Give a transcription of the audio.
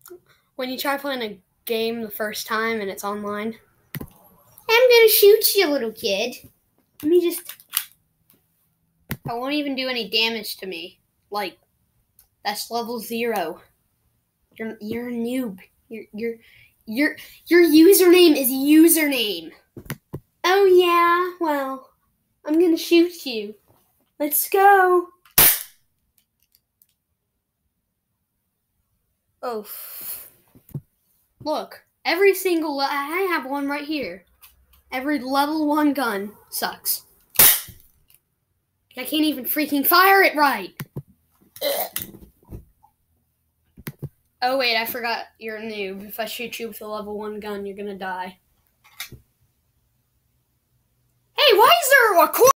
when you try playing a game the first time and it's online. I'm gonna shoot you, little kid. Let me just. I won't even do any damage to me. Like, that's level 0. You're a noob. Your username is username. Oh yeah, well, I'm gonna shoot you. Let's go. Oh. Look, every single. I have one right here. Every level 1 gun sucks. I can't even freaking fire it right. Oh wait, I forgot you're a noob. If I shoot you with a level 1 gun, you're gonna die. Hey, why is there a